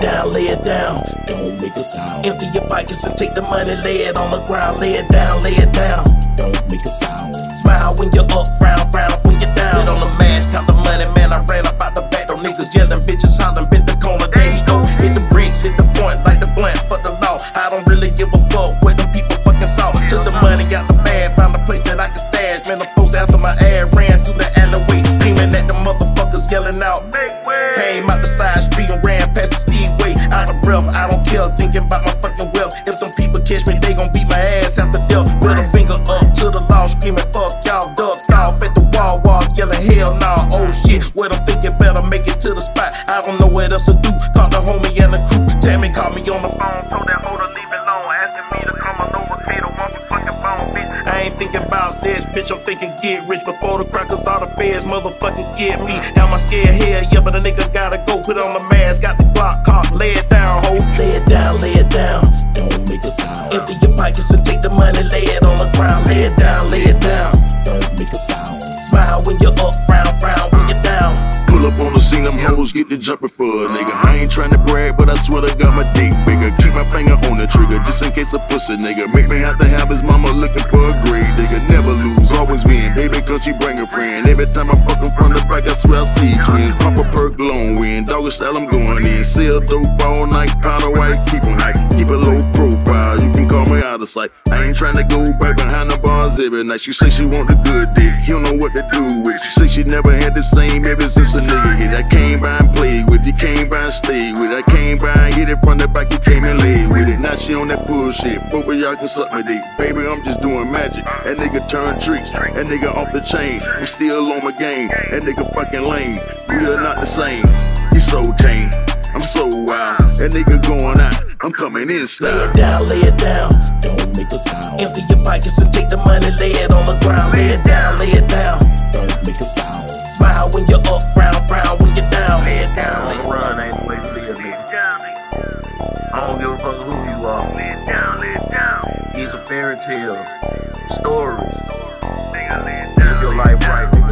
lay it down. Don't make a sound. Empty your pockets and take the money, lay it on the ground. Lay it down, lay it down. Don't make a sound. Smile when you're up, frown, frown when you're down. Put on the mask, count the money, man. I ran up out the back. Them niggas yelling, bitches hollering, bent the corner. There he go, hit the bricks, hit the point like the blunt for the law. I don't really give a fuck what them people fucking saw. Took the money out the bag, found a place that I could stash. Man, I'm posted after my ad, ran through the alleyway, screaming at the motherfuckers, yelling out. Came out the side street and ran past the speedway. Out of breath, I don't care, thinking about my fucking wealth. If them people catch me, they gon' beat my ass after death. With a finger up to the law, screaming fuck y'all, ducked off at the wall, yelling hell nah. Oh shit, what I'm thinking, better make it to the spot. I don't know what else to do. Call the homie and the crew. Tammy called me on the phone, told that hoe to leave it alone, asking me to come on over. Kato want your fucking phone, bitch. I ain't thinking about sex, bitch. I'm thinking get rich before the crackers, all the feds motherfucking get me. Now my scared head, yeah, but a nigga gotta go. Put on the mask, got the Glock cock, lay it down, ho. Lay it down, lay it down. Don't make a sound. Empty your pockets and take the money, lay it on the ground. Lay it down, lay it down. Don't make a sound. Smile when you're up, frown, frown when you're down. Pull up on the scene, them hoes get the jumping for a nigga. I ain't tryna brag, but I swear I got my dick bigger. Keep my finger on the trigger, just in case a pussy nigga make me have to have his mama looking for a grave nigga. Never lose, always win, baby, cause she bring a friend. Every time I fuck 'em from the back, I swear I see twins. Pop a perk, long win, doggy style, I'm going in. Sell dope all night, powder white, keep 'em high. Keep a low profile, you can call me out of sight. I ain't tryna go back behind the bars every night. She say she want the good dick, you don't know what to do with. She say she never had the same ever since a nigga hit. I came by and played with it, you came by and stayed with it. I came by and hit it from the back, you came and laid with it. Now she on that bullshit, both of y'all can suck my dick. Baby, I'm just doing magic, that nigga turn tricks, that nigga off the chain. I'm still on my game, that nigga fucking lame. We are not the same, he's so tame, I'm so wild. That nigga going out, I'm coming in style. Lay it down, don't make a sound. Empty your pockets and take the money, lay it on the ground. Lay it down, don't make a sound. Smile when you're up, frown, frown when you're down. Lay it down, lay it down. Run ain't the way to live, nigga. I don't give a fuck who you are. Lay it down, lay it down. These are fairy tales, stories. Live your life right, nigga.